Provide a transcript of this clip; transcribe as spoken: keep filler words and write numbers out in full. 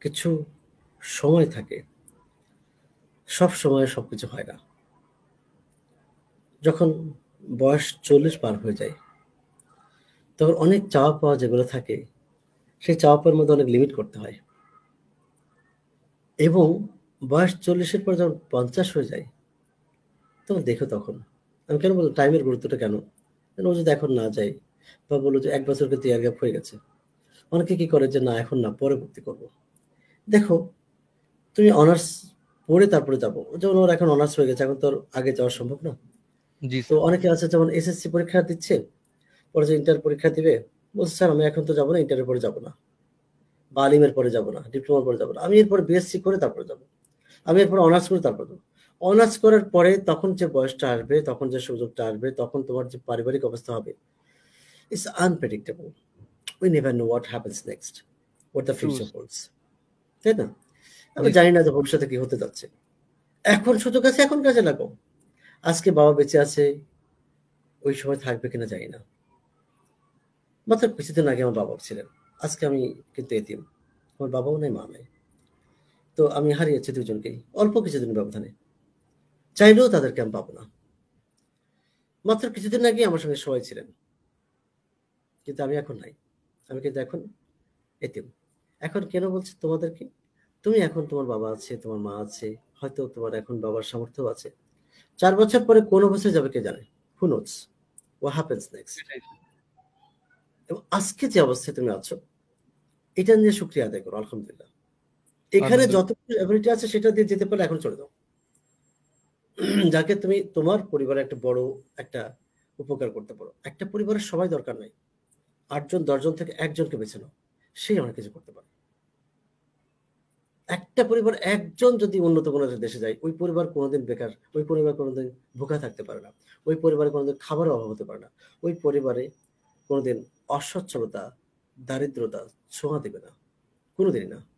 কিছু সময় থাকে, সব সময় সবকিছু হয় না। যখন বয়স চল্লিশ পার হয়ে যায়, তখন অনেক চাওয়া পাওয়া যেগুলো থাকে, সেই চাওয়া পাওয়ার মধ্যে অনেক লিমিট করতে হয়। এবং বয়স চল্লিশের পর যখন পঞ্চাশ হয়ে যায়, তখন দেখো তখন আমি কেন বলবো টাইমের গুরুত্বটা কেন? ও যদি এখন না যায় বা বললো যে এক বছর কিন্তু ইয়ার গ্যাপ হয়ে গেছে, অনেকে কি করে যে না এখন না পরে ভর্তি করবো। দেখো, তুমি অনার্স পড়ে তারপরে যাবো, যেমন ওর এখন অনার্স হয়ে গেছে, এখন তো আর আগে যাওয়া সম্ভব না। জি তো স্যার। অনেকে আছে যেমন এসএসসি পরীক্ষা দিচ্ছে, পরে যে ইন্টার পরীক্ষা দিবে, বলছে স্যার আমি এখন তো যাবো না, ইন্টারের পরে যাবো না, বা আলিমের পরে যাবো না, ডিপ্লোমার পরে যাবো না, আমি এরপরে বিএসসি করে তারপরে যাবো, আমি এরপর অনার্স করে তারপরে যাবো। অনার্স করার পরে তখন যে বয়সটা আসবে, তখন যে সুযোগটা আসবে, তখন তোমার যে পারিবারিক অবস্থা হবে, it's unpredictable. We never know what happens next, what the true. Future holds, তাই না? জি আমরা স্যার। জানি না যে ভবিষ্যতে কি হতে যাচ্ছে। এখন সুযোগ আছে, এখন কাজে লাগাও। আজকে বাবা বেঁচে আছে, ওই সময় থাকবে কিনা জানি না। মাত্র কিছুদিন আগে আমার বাবা ছিলেন, আজকে আমি কিন্তু এতিম, আমার বাবাও নাই, মা নাই। তো আমি হারিয়েছি দুজনকেই অল্প কিছুদিনের ব্যবধানে, চাইলেও তাদেরকে আমি পাবো না। মাত্র কিছুদিন আগে আমার সঙ্গে সবাই ছিলেন, কিন্তু আমি এখন নাই। আমি কিন্তু এখন এতিম। এখন কেন বলছি তোমাদেরকে? তুমি এখন, তোমার বাবা আছে, তোমার মা আছে, হয়তো তোমার এখন বাবার সামর্থ্য আছে। চার বছর পরে কোন অবস্থায় যাবে কে জানে? Who knows what happens next. সেটাই স্যার। এবং আজকে যে অবস্থায় তুমি আছো, এটা নিয়ে শুকরিয়া আদায় করো, আলহামদুলিল্লাহ। এখানে আলহামদুলিল্লাহ। যতটুকু এবিলিটি আছে সেটা দিয়ে যেতে পারলে এখন চলে যাও। যাকে তুমি তোমার পরিবারে একটা বড় একটা উপকার করতে পারো। একটা পরিবারের সবাই দরকার নাই, আটজন দশজন থেকে একজনকে বেছে নাও, সেই অনেক কিছু করতে পারে। একটা পরিবার একজন যদি উন্নত কোনো একটা দেশে যায়, ওই পরিবার কোনোদিন বেকার, ওই পরিবার কোনোদিন ভুকা থাকতে পারে না, ওই পরিবারে কোনোদিন খাবারের অভাব হতে পারে না, ওই পরিবারে কোনোদিন অসচ্ছলতা, দারিদ্রতা ছোঁয়া দেবে না, কোনোদিনই না।